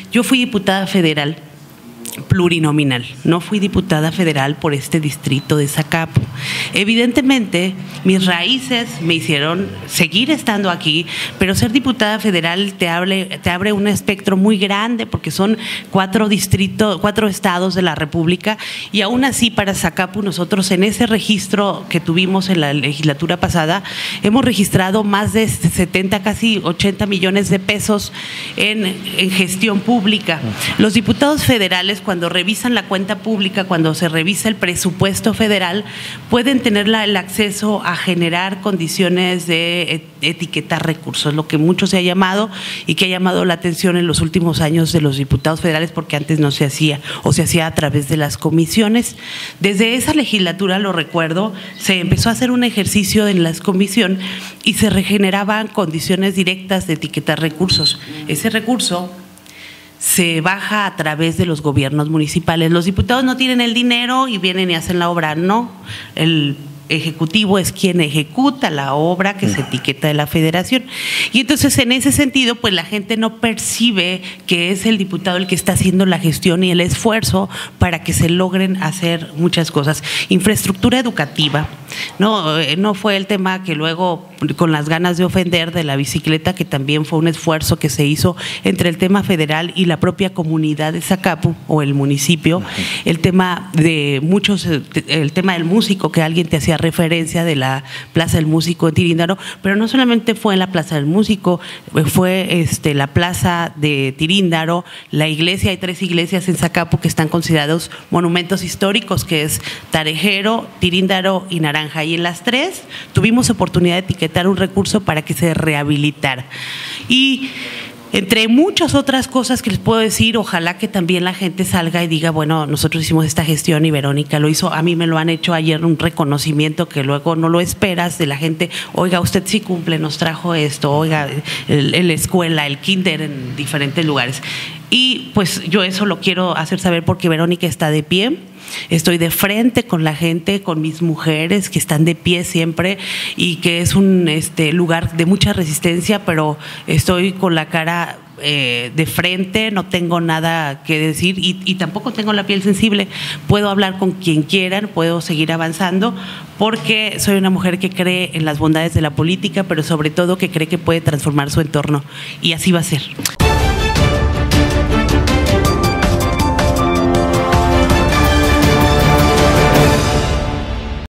Yo fui diputada federal plurinominal, no fui diputada federal por este distrito de Zacapu. Evidentemente, mis raíces me hicieron seguir estando aquí, pero ser diputada federal te abre un espectro muy grande, porque son 4 estados de la República, y aún así para Zacapu nosotros en ese registro que tuvimos en la legislatura pasada, hemos registrado más de 70, casi 80 millones de pesos en gestión pública. Los diputados federales, cuando revisan la cuenta pública, cuando se revisa el presupuesto federal, pueden tener el acceso a generar condiciones de etiquetar recursos, lo que mucho se ha llamado y que ha llamado la atención en los últimos años de los diputados federales, porque antes no se hacía, o se hacía a través de las comisiones. Desde esa legislatura, lo recuerdo, se empezó a hacer un ejercicio en la comisión y se regeneraban condiciones directas de etiquetar recursos. Ese recurso se baja a través de los gobiernos municipales. Los diputados no tienen el dinero y vienen y hacen la obra, no. El ejecutivo es quien ejecuta la obra que se etiqueta de la federación. Y entonces, en ese sentido, pues la gente no percibe que es el diputado el que está haciendo la gestión y el esfuerzo para que se logren hacer muchas cosas. Infraestructura educativa, no fue el tema que luego, con las ganas de ofender, de la bicicleta, que también fue un esfuerzo que se hizo entre el tema federal y la propia comunidad de Zacapu o el municipio. El tema de muchos, el tema del músico, que alguien te hacía referencia de la Plaza del Músico en Tiríndaro, pero no solamente fue en la Plaza del Músico, fue la Plaza de Tiríndaro, la iglesia. Hay 3 iglesias en Zacapu que están considerados monumentos históricos, que es Tarejero, Tiríndaro y Naranja, y en las 3 tuvimos oportunidad de etiquetar un recurso para que se rehabilitara. Y entre muchas otras cosas que les puedo decir, ojalá que también la gente salga y diga, bueno, nosotros hicimos esta gestión y Verónica lo hizo. A mí me lo han hecho ayer, un reconocimiento que luego no lo esperas de la gente. Oiga, usted sí cumple, nos trajo esto, oiga, la escuela, el kinder en diferentes lugares. Y pues yo eso lo quiero hacer saber porque Verónica está de pie. Estoy de frente con la gente, con mis mujeres que están de pie siempre, y que es un lugar de mucha resistencia, pero estoy con la cara de frente, no tengo nada que decir y tampoco tengo la piel sensible. Puedo hablar con quien quieran, puedo seguir avanzando, porque soy una mujer que cree en las bondades de la política, pero sobre todo que cree que puede transformar su entorno, y así va a ser.